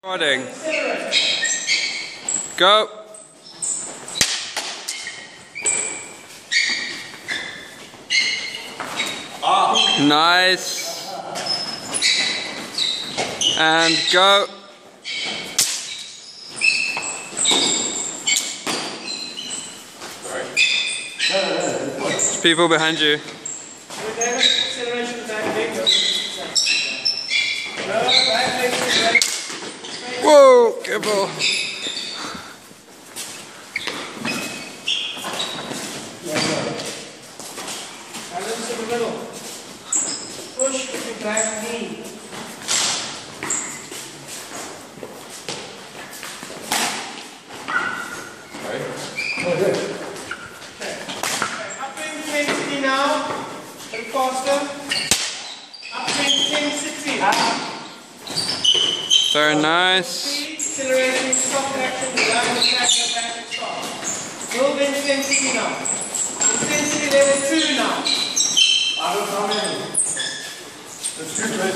Recording. Go. Nice. And go. There's people behind you. Whoa, careful. Balance in the middle. Push with your back knee. Okay. Up intensity now. A little faster. Up intensity. Very nice. Accelerating, soft action, down the track, go back and stop. Build intensity now. Intensity level 2 now. I don't know how many. That's good, right?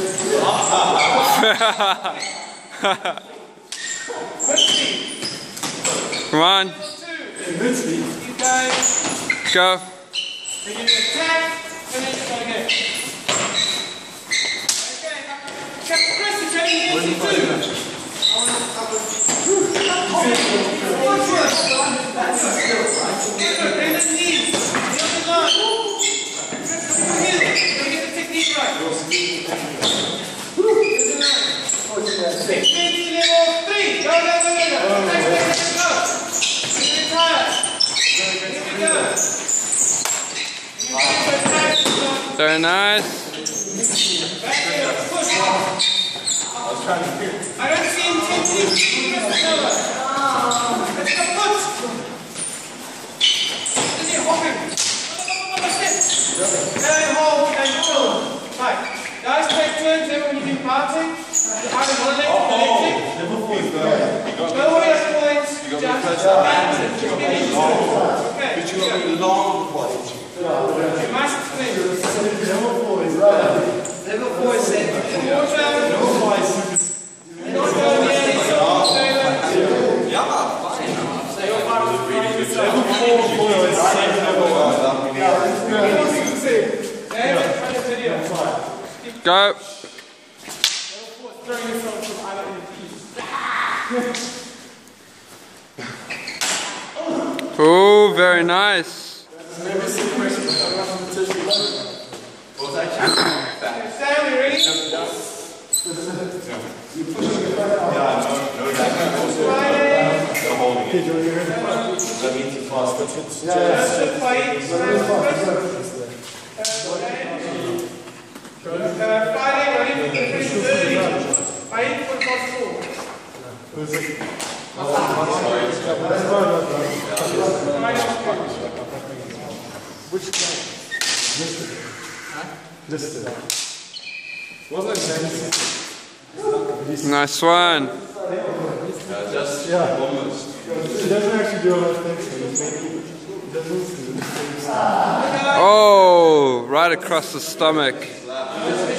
50. Come on. Keep going. Go. Begin to attack, finish, go again. Okay, Chris is ready intensity 2. Very nice. I don't see intensity. Let's go put. Is it hopping? And hold and pull. Right. Guys, take turns there when you do parting. Either one leg or the leg. Go away at points. Just backwards. Okay. But you have a long point. You must clean. Level 4 is Level 4 is set. Level 5 is Not going near any sort of trailer. yeah, fine. Level 4 is same level 1. Go. Oh, very nice. Stanley, ready? That means you're faster. Fighting, ready for the finish 30. Fighting for the first four. Which guy? Listed. Wasn't it Nice one. just almost. He doesn't actually do a lot of things. He doesn't. Oh, right across the stomach.